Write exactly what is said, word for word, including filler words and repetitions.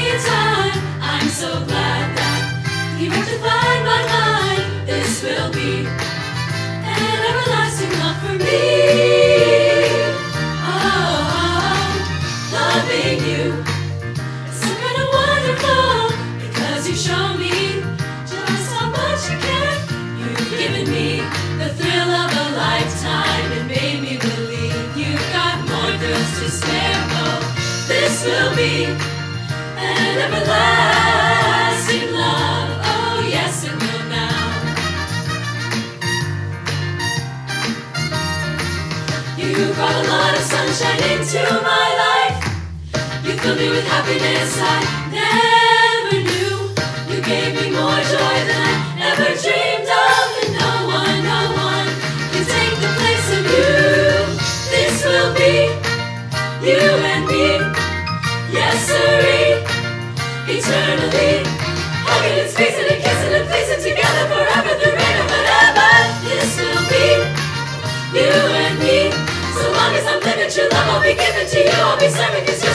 time. I'm so glad that He rectified my mind. This will be an everlasting love for me. Oh, loving you is so kind of wonderful, because you show me just how much you care. You've given me the thrill of a lifetime and made me believe you've got more thrills to spare. Oh, this will be an everlasting love. Oh, yes, it will now. You brought a lot of sunshine into my life. You filled me with happiness I never knew. You gave me more joy than I ever dreamed of. And no one, no one can take the place of you. This will be you and me. Yes, sirree. Eternally, hugging and squeezing and kissing and pleasing together forever through rain and whatever. This will be you and me. So long as I'm living true love, I'll be giving to you. I'll be serving 'cause you